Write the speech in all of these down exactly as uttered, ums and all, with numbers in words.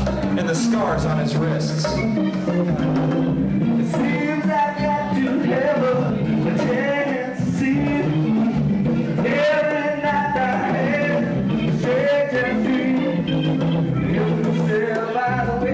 and the scars on his wrists. It seems I've got to have a chance to see it. Every night I had to shake and see it. You can still by the way,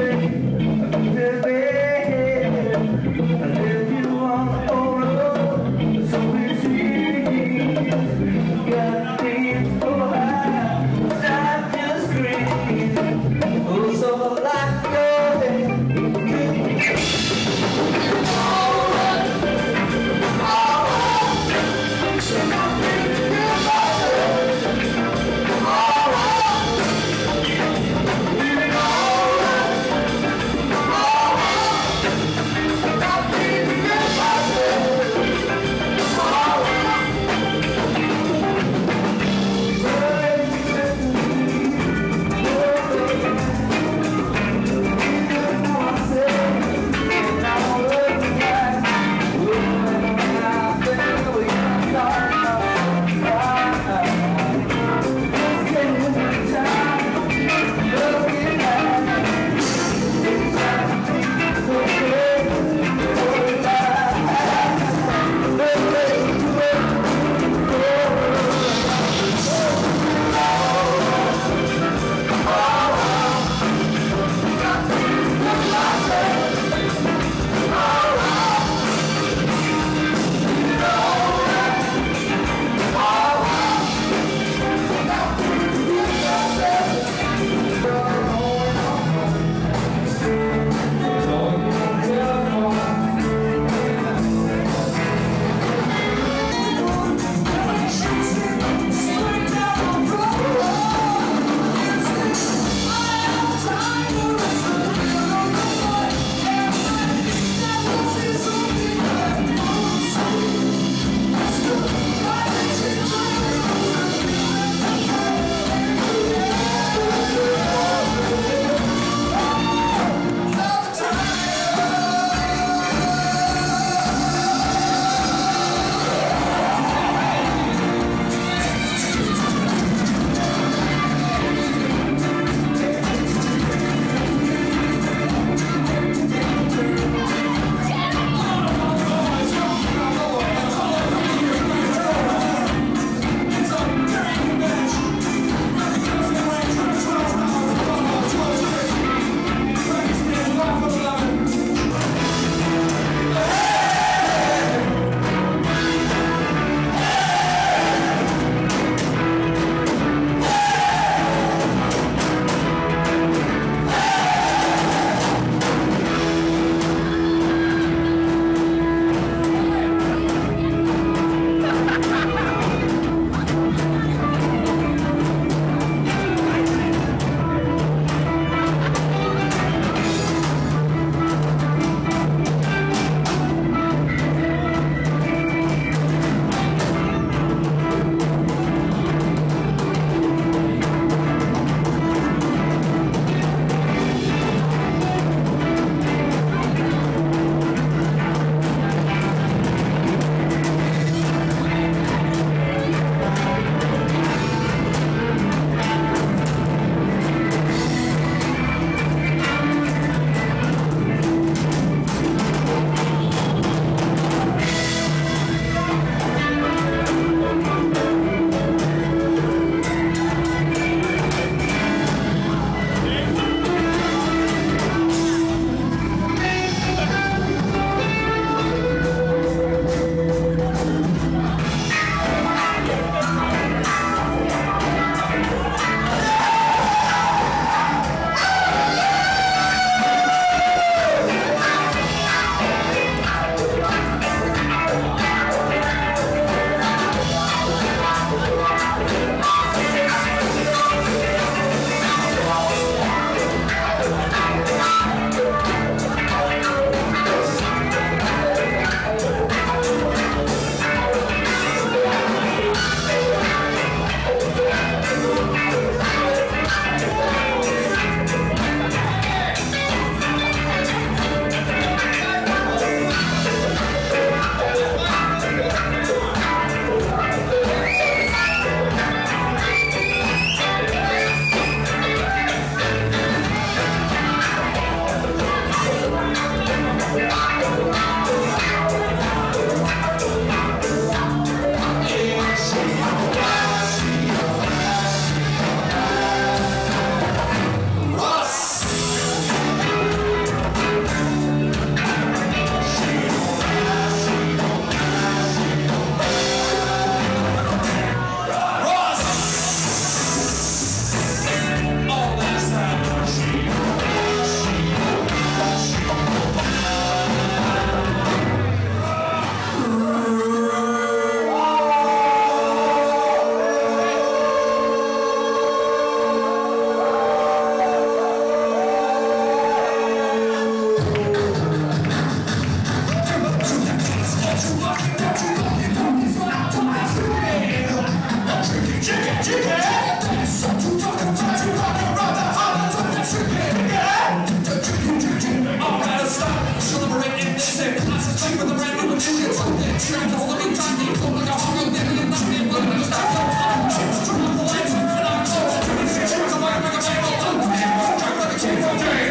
and if you want to hold up, so we see. Got things for high, stop just scream. Oh, so like your head.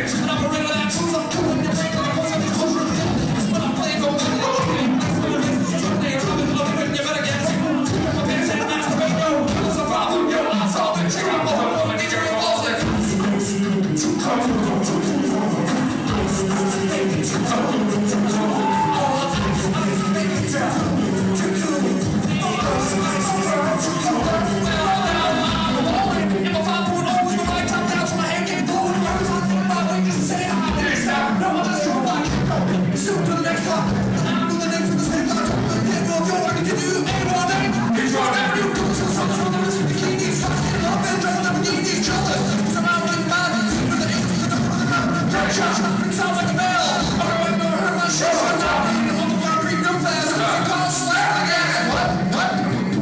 Sounds like a bell. I've never heard my shit. I'm gonna read real fast. I call slap again. What? What?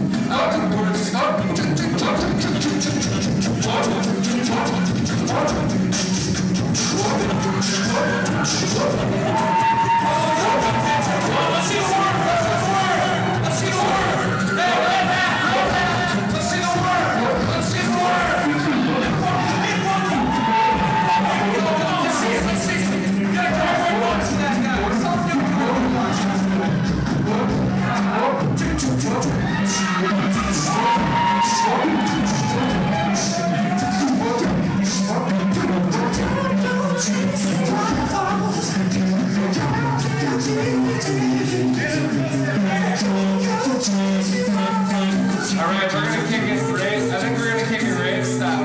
Let's see the word. Let's see the word. Hey, right back. Let's see the word. Let's see the word. Let's see it. Let's see it. You gotta go right once to that guy. Something new. Alright, we're gonna kick it race. I think we're gonna kick it race style.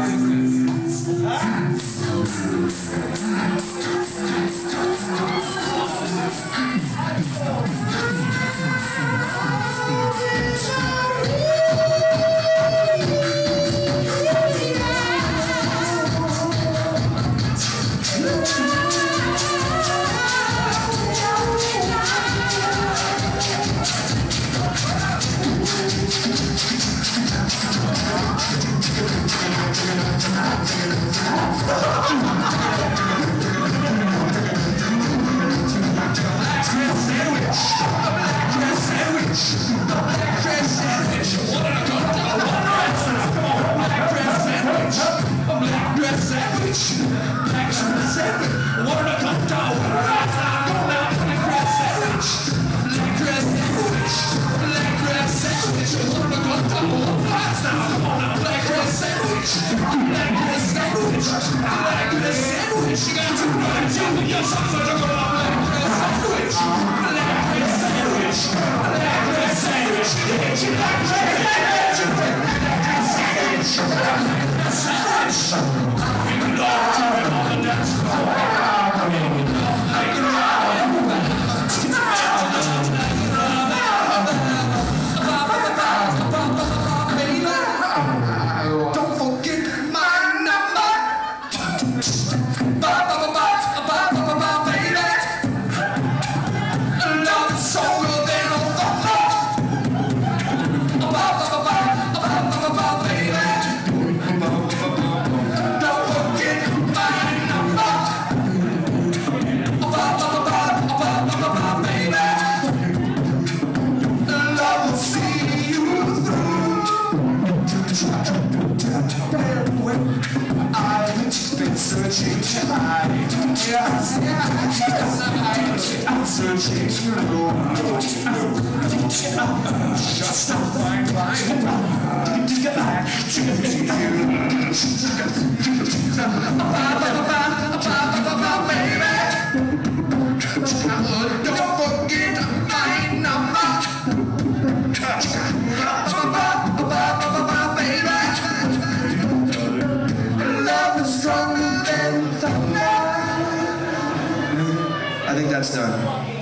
Searching tonight, yes, yes, I'm searching through. Just a fine line to get back to you. Baby, don't forget my number. Baby, love is stronger. I think that's done.